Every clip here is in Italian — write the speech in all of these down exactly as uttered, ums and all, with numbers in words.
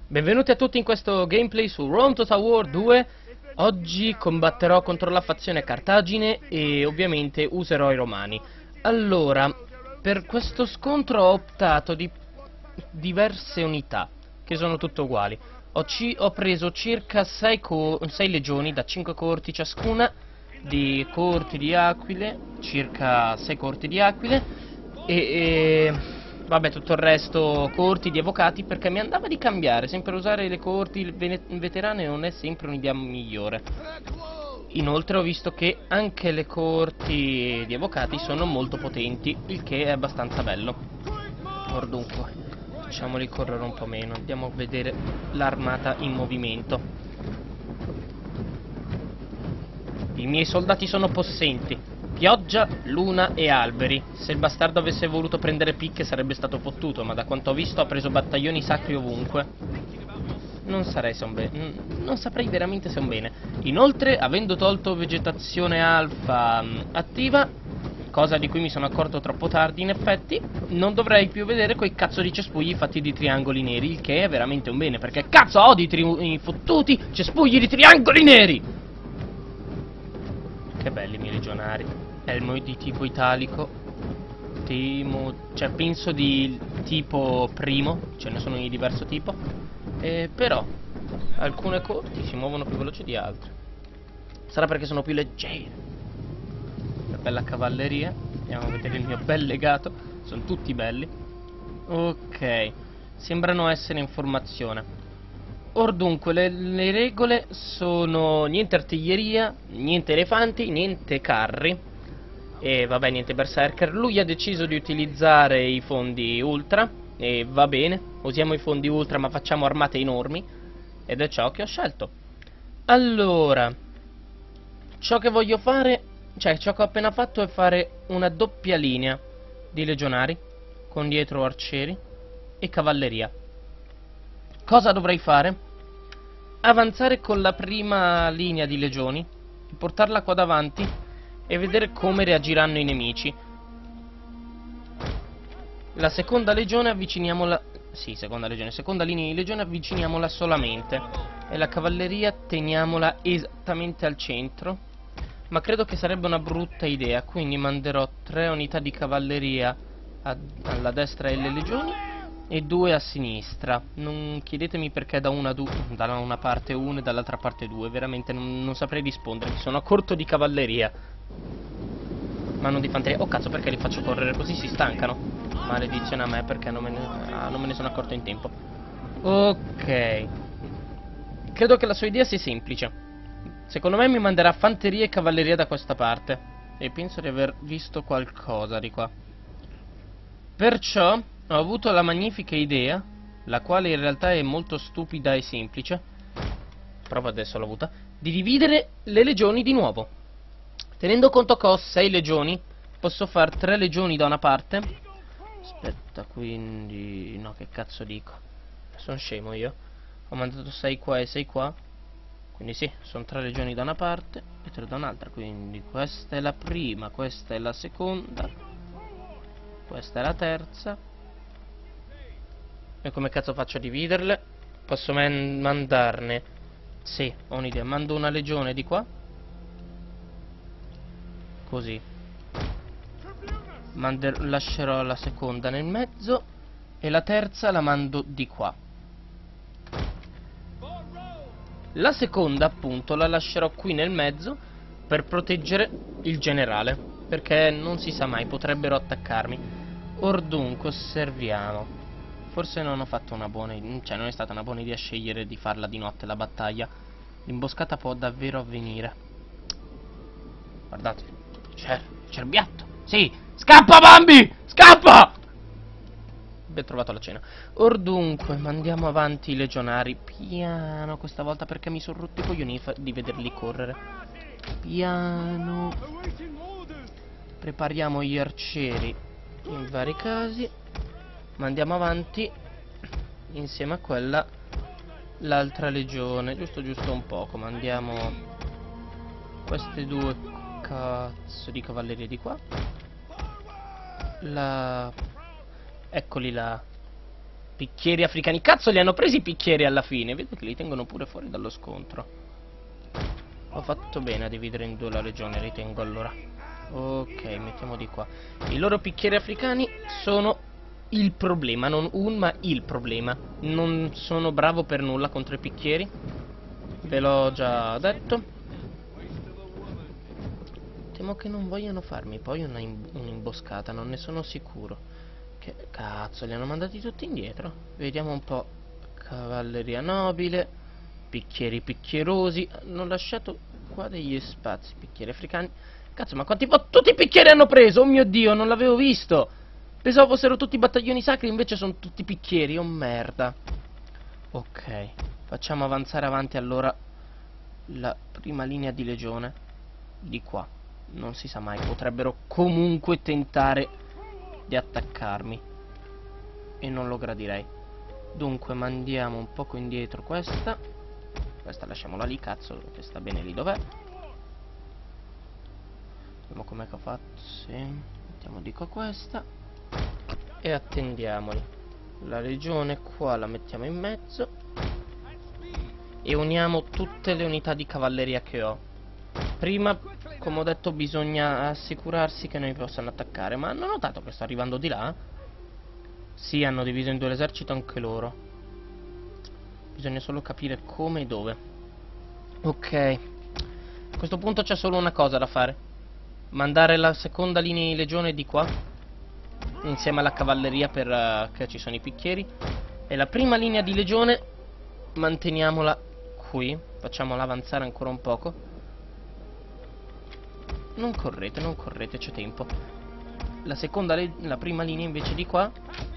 Benvenuti a tutti in questo gameplay su Rome Total War due. Oggi combatterò contro la fazione Cartagine e ovviamente userò i romani. Allora, per questo scontro ho optato di diverse unità, che sono tutte uguali. Ho, ci ho preso circa sei legioni da cinque corti ciascuna, di corti di aquile, circa sei corti di aquile, e... e... vabbè, tutto il resto corti di avvocati, perché mi andava di cambiare. Sempre usare le corti veterane non è sempre un'idea migliore. Inoltre ho visto che anche le corti di avvocati sono molto potenti, il che è abbastanza bello. Or dunque, facciamoli correre un po' meno. Andiamo a vedere l'armata in movimento. I miei soldati sono possenti. Pioggia, luna e alberi. Se il bastardo avesse voluto prendere picche sarebbe stato fottuto, ma da quanto ho visto ha preso battaglioni sacri ovunque. Non sarei se un bene. Non saprei veramente se è un bene. Inoltre, avendo tolto vegetazione alfa mh, attiva, cosa di cui mi sono accorto troppo tardi in effetti, non dovrei più vedere quei cazzo di cespugli fatti di triangoli neri, il che è veramente un bene, perché cazzo odio i, i fottuti cespugli di triangoli neri! Che belli i miei legionari. Elmo di tipo italico. Timo... cioè penso di tipo primo. Ce ne sono di diverso tipo. eh, Però alcune corti si muovono più veloci di altre. Sarà perché sono più leggere. Una bella cavalleria. Andiamo a vedere il mio bel legato. Sono tutti belli. Ok, sembrano essere in formazione. Or dunque, le, le regole sono niente artiglieria, niente elefanti, niente carri e vabbè, niente berserker. Lui ha deciso di utilizzare i fondi ultra e va bene, usiamo i fondi ultra ma facciamo armate enormi ed è ciò che ho scelto. Allora, ciò che voglio fare, cioè ciò che ho appena fatto è fare una doppia linea di legionari con dietro arcieri e cavalleria. Cosa dovrei fare? Avanzare con la prima linea di legioni, portarla qua davanti e vedere come reagiranno i nemici. La seconda legione avviciniamola... Sì, seconda legione, seconda linea di legione avviciniamola solamente. E la cavalleria teniamola esattamente al centro. Ma credo che sarebbe una brutta idea, quindi manderò tre unità di cavalleria a... alla destra delle legioni e due a sinistra. Non chiedetemi perché da una, da una parte uno e dall'altra parte due. Veramente non, non saprei rispondervi. Sono a corto di cavalleria, ma non di fanteria. Oh cazzo, perché li faccio correre così? Si stancano. Maledizione a me, perché non me ne, ah, non me ne sono accorto in tempo. Ok, credo che la sua idea sia semplice. Secondo me mi manderà fanteria e cavalleria da questa parte, e penso di aver visto qualcosa di qua. Perciò ho avuto la magnifica idea, la quale in realtà è molto stupida e semplice, proprio adesso l'ho avuta, di dividere le legioni di nuovo. Tenendo conto che ho sei legioni, posso fare tre legioni da una parte. Aspetta, quindi... no, che cazzo dico? Sono scemo io. Ho mandato sei qua e sei qua. Quindi sì, sono tre legioni da una parte e tre da un'altra. Quindi questa è la prima, questa è la seconda, questa è la terza. E come cazzo faccio a dividerle? Posso man mandarne... sì, ho un'idea. Mando una legione di qua, così. Mander lascerò la seconda nel mezzo e la terza la mando di qua. La seconda appunto la lascerò qui nel mezzo per proteggere il generale, perché non si sa mai, potrebbero attaccarmi. Or dunque osserviamo. Forse non ho fatto una buona idea, cioè non è stata una buona idea scegliere di farla di notte la battaglia. L'imboscata può davvero avvenire. Guardate, c'è il cerbiatto. Sì, scappa Bambi, scappa! Abbiamo trovato la cena. Or dunque, mandiamo avanti i legionari piano questa volta, perché mi sono rotti i coglioni di vederli correre. Piano. Prepariamo gli arcieri in vari casi. Mandiamo avanti insieme a quella l'altra legione, giusto giusto un poco. Mandiamo queste due cazzo di cavallerie di qua. La... eccoli là. Picchieri africani. Cazzo, li hanno presi i picchieri alla fine. Vedo che li tengono pure fuori dallo scontro. Ho fatto bene a dividere in due la legione, ritengo allora. Ok, mettiamo di qua. I loro picchieri africani sono il problema, non un ma il problema. Non sono bravo per nulla contro i picchieri. Ve l'ho già detto. Temo che non vogliano farmi poi una un'imboscata, non ne sono sicuro. Che cazzo, li hanno mandati tutti indietro? Vediamo un po'. Cavalleria nobile, picchieri picchierosi. Hanno lasciato qua degli spazi. Picchieri africani. Cazzo, ma quanti tutti i picchieri hanno preso? Oh mio Dio, non l'avevo visto. Pensavo fossero tutti battaglioni sacri, invece sono tutti picchieri. Oh merda. Ok, facciamo avanzare avanti allora la prima linea di legione. Di qua. Non si sa mai, potrebbero comunque tentare di attaccarmi e non lo gradirei. Dunque mandiamo un poco indietro questa. Questa lasciamola lì, cazzo, che sta bene lì dov'è. Vediamo com'è che ho fatto. Sì. Mettiamo di qua questa e attendiamoli. La legione qua la mettiamo in mezzo e uniamo tutte le unità di cavalleria che ho. Prima, come ho detto, bisogna assicurarsi che non mi possano attaccare. Ma hanno notato che sto arrivando di là? Sì, hanno diviso in due l'esercito anche loro. Bisogna solo capire come e dove. Ok. A questo punto c'è solo una cosa da fare. Mandare la seconda linea di legione di qua, insieme alla cavalleria, per uh, che ci sono i picchieri. E la prima linea di legione manteniamola qui. Facciamola avanzare ancora un poco. Non correte, non correte, c'è tempo. La seconda, la prima linea invece di qua,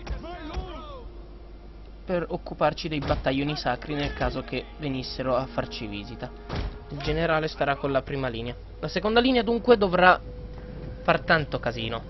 per occuparci dei battaglioni sacri nel caso che venissero a farci visita. Il generale starà con la prima linea. La seconda linea dunque dovrà far tanto casino.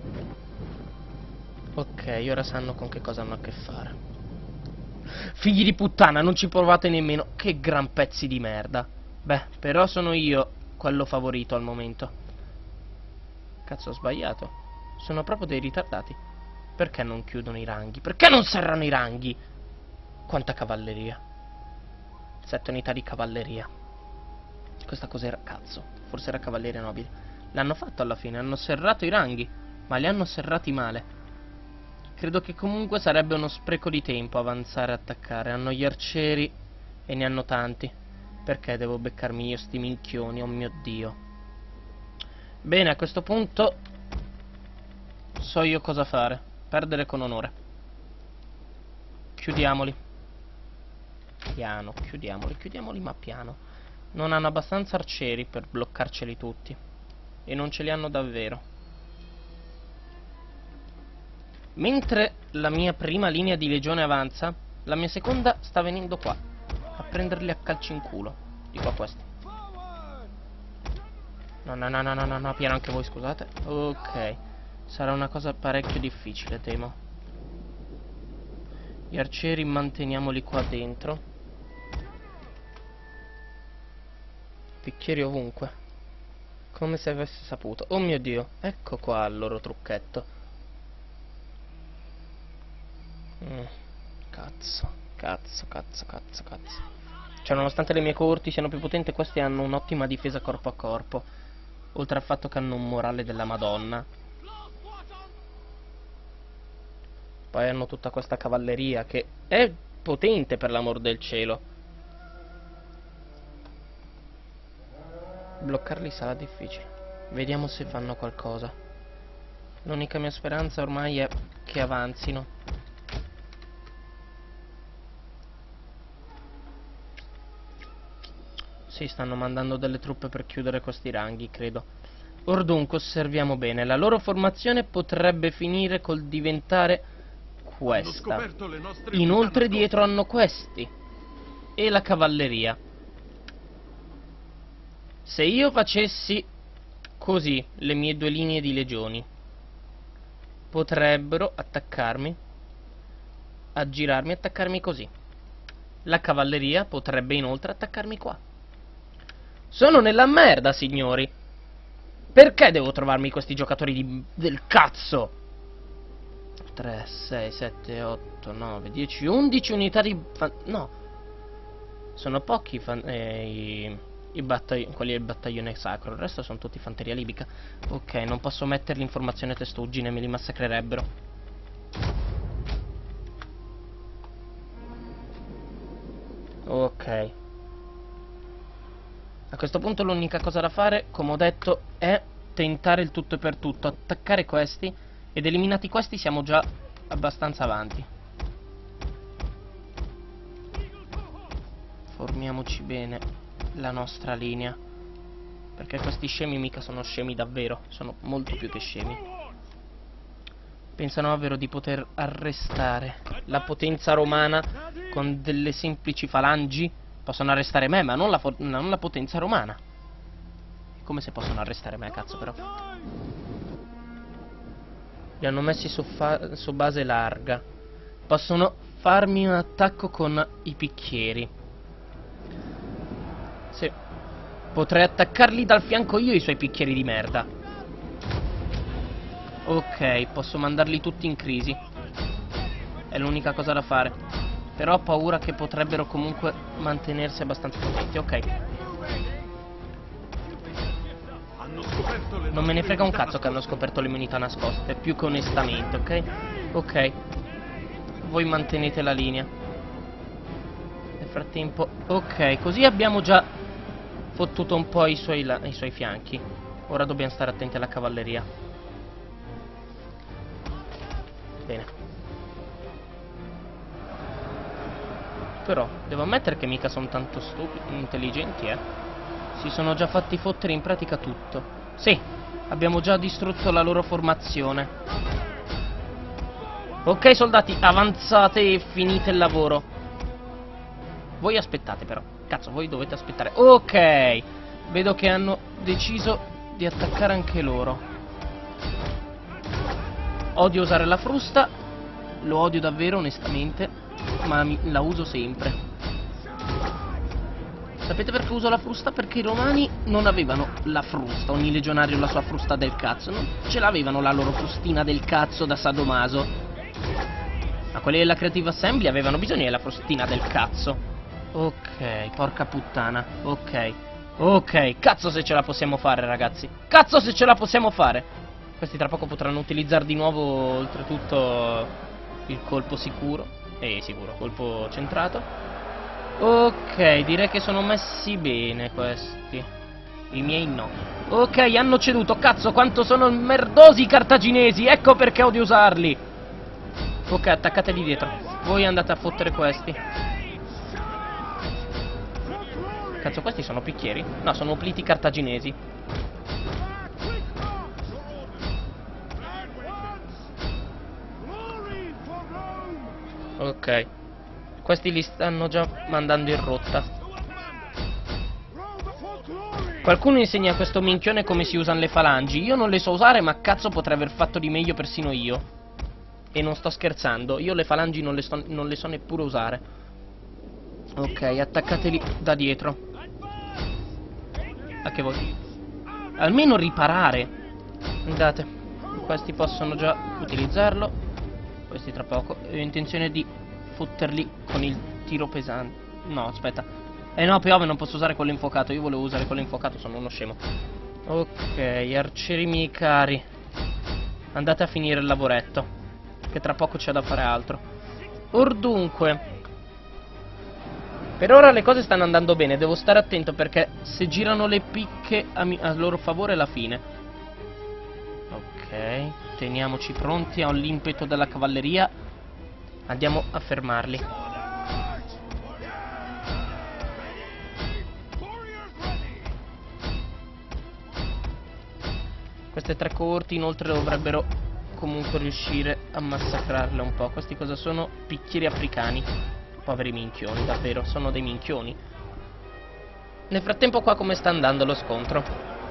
Ok, ora sanno con che cosa hanno a che fare. Figli di puttana, non ci provate nemmeno. Che gran pezzi di merda. Beh, però sono io quello favorito al momento. Cazzo, ho sbagliato. Sono proprio dei ritardati. Perché non chiudono i ranghi? Perché non serrano i ranghi? Quanta cavalleria. Sette unità di cavalleria. Questa cos'era? Cazzo, forse era cavalleria nobile. L'hanno fatto alla fine, hanno serrato i ranghi, ma li hanno serrati male. Credo che comunque sarebbe uno spreco di tempo avanzare e attaccare. Hanno gli arcieri e ne hanno tanti. Perché devo beccarmi io sti minchioni? Oh mio Dio. Bene, a questo punto so io cosa fare. Perdere con onore. Chiudiamoli. Piano, chiudiamoli, chiudiamoli ma piano. Non hanno abbastanza arcieri per bloccarceli tutti. E non ce li hanno davvero. Mentre la mia prima linea di legione avanza, la mia seconda sta venendo qua a prenderli a calci in culo. Di qua questi. No, no, no, no, no, no, piano anche voi, scusate. Ok. Sarà una cosa parecchio difficile, temo. Gli arcieri manteniamoli qua dentro. Picchieri ovunque. Come se avessi saputo. Oh mio Dio, ecco qua il loro trucchetto. Mm. Cazzo, cazzo, cazzo, cazzo, cazzo. Cioè, nonostante le mie corti siano più potenti, questi hanno un'ottima difesa corpo a corpo. Oltre al fatto che hanno un morale della Madonna. Poi hanno tutta questa cavalleria che è potente, per l'amor del cielo. Bloccarli sarà difficile. Vediamo se fanno qualcosa. L'unica mia speranza ormai è che avanzino. Sì, stanno mandando delle truppe per chiudere questi ranghi, credo. Or dunque osserviamo bene. La loro formazione potrebbe finire col diventare questa. Inoltre dietro hanno questi. E la cavalleria. Se io facessi così le mie due linee di legioni, potrebbero attaccarmi, aggirarmi e attaccarmi così. La cavalleria potrebbe inoltre attaccarmi qua. Sono nella merda, signori. Perché devo trovarmi questi giocatori di... del cazzo? tre, sei, sette, otto, nove, dieci, undici unità di... no, sono pochi fan... eh, i, i battagli... quelli del battaglione sacro. Il resto sono tutti fanteria libica. Ok, non posso metterli in formazione testuggine, me li massacrerebbero. Ok, a questo punto l'unica cosa da fare, come ho detto, è tentare il tutto e per tutto, attaccare questi, ed eliminati questi siamo già abbastanza avanti. Formiamoci bene la nostra linea, perché questi scemi mica sono scemi davvero, sono molto più che scemi. Pensano davvero di poter arrestare la potenza romana con delle semplici falangi? Possono arrestare me, ma non la, non la potenza romana. È come se possono arrestare me, cazzo, però. Li hanno messi su, su base larga. Possono farmi un attacco con i picchieri. Sì. Potrei attaccarli dal fianco io, i suoi picchieri di merda. Ok, posso mandarli tutti in crisi. È l'unica cosa da fare. Però ho paura che potrebbero comunque mantenersi abbastanza potenti. Ok. Non me ne frega un cazzo che hanno scoperto le mie unità nascoste. Più che onestamente, ok? Ok. Voi mantenete la linea. Nel frattempo... ok, così abbiamo già fottuto un po' i suoi, la... i suoi fianchi. Ora dobbiamo stare attenti alla cavalleria. Bene. Però, devo ammettere che mica sono tanto stupidi, intelligenti, eh. Si sono già fatti fottere in pratica tutto. Sì, abbiamo già distrutto la loro formazione. Ok, soldati, avanzate e finite il lavoro. Voi aspettate, però. Cazzo, voi dovete aspettare. Ok, vedo che hanno deciso di attaccare anche loro. Odio usare la frusta. Lo odio davvero, onestamente. Ma mi, la uso sempre. Sapete perché uso la frusta? Perché i romani non avevano la frusta. Ogni legionario la sua frusta del cazzo. Non ce l'avevano la loro frustina del cazzo da sadomaso. Ma quelli della Creative Assembly avevano bisogno della frustina del cazzo. Ok, porca puttana. Ok. Ok, cazzo se ce la possiamo fare, ragazzi. Cazzo se ce la possiamo fare. Questi tra poco potranno utilizzare di nuovo, oltretutto, il colpo sicuro. Eh, sicuro, colpo centrato. Ok, direi che sono messi bene questi. I miei no. Ok, hanno ceduto. Cazzo, quanto sono merdosi i cartaginesi. Ecco perché odio usarli. Ok, attaccatevi dietro. Voi andate a fottere questi. Cazzo, questi sono picchieri? No, sono pliti cartaginesi. Ok. Questi li stanno già mandando in rotta. Qualcuno insegna a questo minchione come si usano le falangi. Io non le so usare, ma cazzo potrei aver fatto di meglio persino io. E non sto scherzando. Io le falangi non le, sto, non le so neppure usare. Ok, attaccateli da dietro. A che voi? Almeno riparare. Andate. Questi possono già utilizzarlo. Questi tra poco. Ho intenzione di fotterli con il tiro pesante. No, aspetta. Eh no, piove, non posso usare quello infuocato. Io volevo usare quello infuocato, sono uno scemo. Ok, arcieri miei cari. Andate a finire il lavoretto, che tra poco c'è da fare altro. Or dunque, per ora le cose stanno andando bene. Devo stare attento perché se girano le picche a, a loro favore è la fine. Ok, teniamoci pronti all'impeto della cavalleria. Andiamo a fermarli. Queste tre coorti inoltre dovrebbero comunque riuscire a massacrarle un po'. Questi cosa sono? Picchieri africani. Poveri minchioni, davvero, sono dei minchioni. Nel frattempo qua come sta andando lo scontro?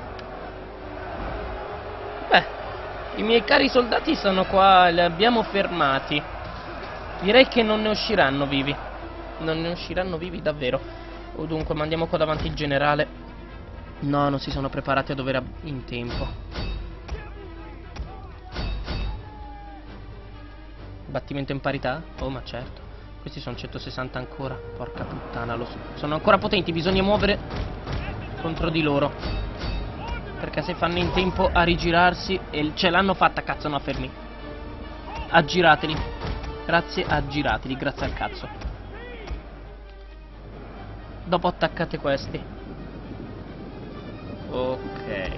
Beh, i miei cari soldati sono qua, li abbiamo fermati. Direi che non ne usciranno vivi. Non ne usciranno vivi davvero. O dunque mandiamo qua davanti il generale. No, non si sono preparati a dovere in tempo. Battimento in parità? Oh, ma certo. Questi sono centosessanta ancora. Porca puttana, lo so. Sono ancora potenti, bisogna muovere contro di loro. Perché se fanno in tempo a rigirarsi... E ce l'hanno fatta, cazzo, no, fermi. Aggirateli. Grazie, aggirateli, grazie al cazzo. Dopo attaccate questi. Ok.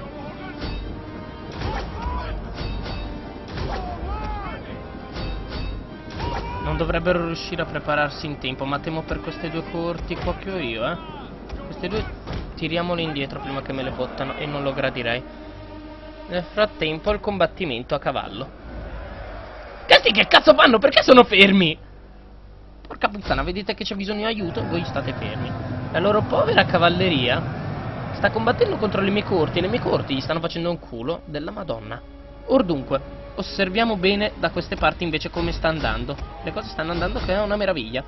Non dovrebbero riuscire a prepararsi in tempo, ma temo per queste due corti qua che ho io, eh. Queste due tiriamole indietro prima che me le bottano e non lo gradirei. Nel frattempo il combattimento a cavallo. Questi che cazzo fanno? Perché sono fermi? Porca puttana, vedete che c'è bisogno di aiuto? Voi state fermi. La loro povera cavalleria sta combattendo contro le mie corti e le mie corti gli stanno facendo un culo della Madonna. Or dunque, osserviamo bene da queste parti invece come sta andando. Le cose stanno andando che è una meraviglia.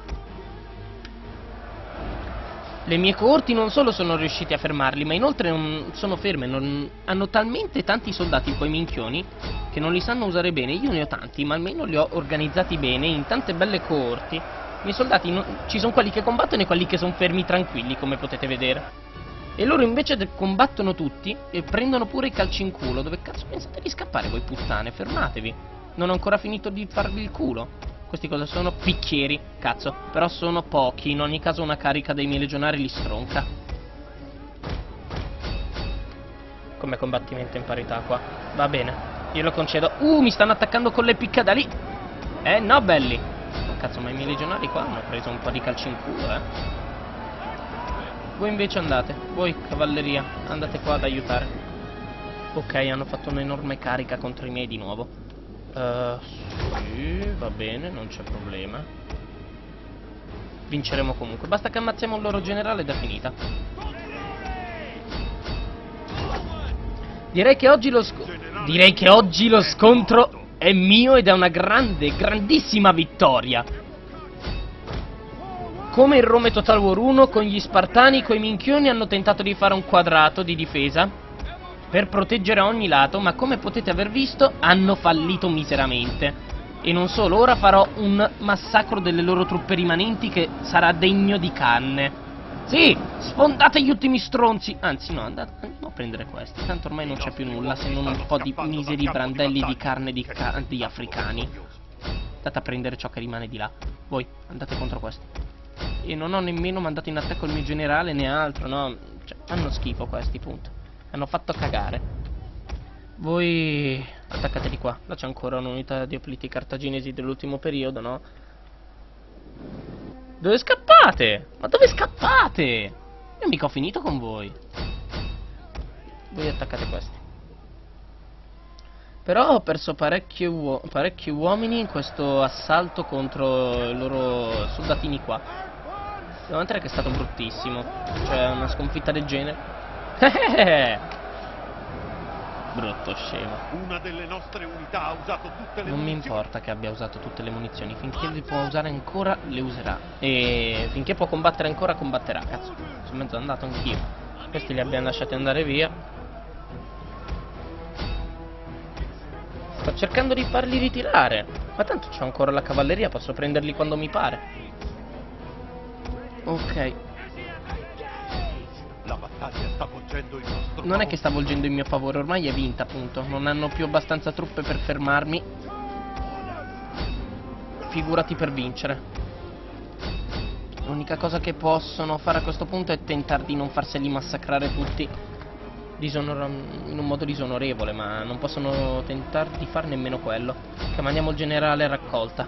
Le mie corti non solo sono riusciti a fermarli, ma inoltre non sono ferme. Non... Hanno talmente tanti soldati quei minchioni che non li sanno usare bene. Io ne ho tanti, ma almeno li ho organizzati bene in tante belle corti. I miei soldati, non... ci sono quelli che combattono e quelli che sono fermi tranquilli, come potete vedere. E loro invece combattono tutti e prendono pure i calci in culo. Dove cazzo pensate di scappare voi puttane? Fermatevi. Non ho ancora finito di farvi il culo. Questi cosa sono? Picchieri, cazzo. Però sono pochi, in ogni caso una carica dei miei legionari li stronca. Come combattimento in parità qua. Va bene, io lo concedo. Uh, mi stanno attaccando con le picca da lì. Eh no, belli. Oh, cazzo, ma i miei legionari qua hanno preso un po' di calci in culo, eh. Voi invece andate, voi cavalleria, andate qua ad aiutare. Ok, hanno fatto un'enorme carica contro i miei di nuovo. Uh, sì, va bene, non c'è problema. Vinceremo comunque. Basta che ammazziamo il loro generale ed è finita. Direi che oggi lo sc- Direi che oggi lo scontro è mio ed è una grande, grandissima vittoria. Come in Rome Total War uno, con gli Spartani, coi minchioni hanno tentato di fare un quadrato di difesa per proteggere ogni lato, ma come potete aver visto hanno fallito miseramente. E non solo, ora farò un massacro delle loro truppe rimanenti che sarà degno di canne. Sì, sfondate gli ultimi stronzi. Anzi no, andate, andiamo a prendere questi, tanto ormai non c'è più nulla se non un po' di miseri brandelli di carne di, ca di africani. Andate a prendere ciò che rimane di là. Voi, andate contro questi. E non ho nemmeno mandato in attacco il mio generale né altro, no? Cioè, fanno schifo questi, punto. Hanno fatto cagare. Voi attaccate di qua. Là c'è ancora un'unità di opliti cartaginesi dell'ultimo periodo, no? Dove scappate? Ma dove scappate? Io mica ho finito con voi. Voi attaccate questi. Però ho perso parecchi, uo parecchi uomini in questo assalto contro i loro soldatini qua. Devo ammettere che è stato bruttissimo. Cioè una sconfitta del genere. Brutto scemo. Una delle nostre unità ha usato tutte le Non mi munizioni. importa che abbia usato tutte le munizioni. Finché le può usare ancora, le userà. E finché può combattere ancora, combatterà. Cazzo, sono mezzo andato anch'io. Questi li abbiamo lasciati andare via. Sto cercando di farli ritirare. Ma tanto c'ho ancora la cavalleria, posso prenderli quando mi pare. Ok. La battaglia sta volgendo il nostro Non è che sta volgendo in mio favore, ormai è vinta, appunto. Non hanno più abbastanza truppe per fermarmi. Figurati per vincere. L'unica cosa che possono fare a questo punto è tentare di non farseli massacrare tutti disonor in un modo disonorevole, ma non possono tentare di fare nemmeno quello. Che mandiamo il generale a raccolta.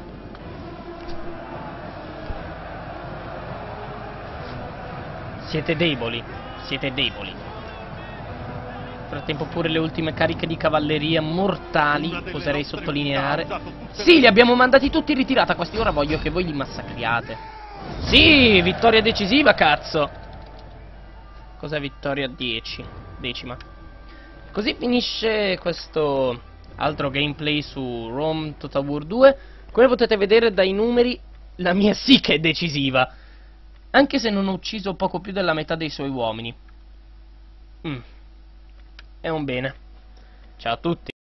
Siete deboli. Siete deboli. Nel frattempo pure le ultime cariche di cavalleria mortali, oserei sottolineare. Sì, li abbiamo mandati tutti in ritirata. Questi ora voglio che voi li massacriate. Sì, vittoria decisiva, cazzo. Cos'è vittoria dieci? Decima. Così finisce questo altro gameplay su Rome Total War due. Come potete vedere dai numeri, la mia sì che è decisiva. Anche se non ho ucciso poco più della metà dei suoi uomini. Mm. È un bene. Ciao a tutti.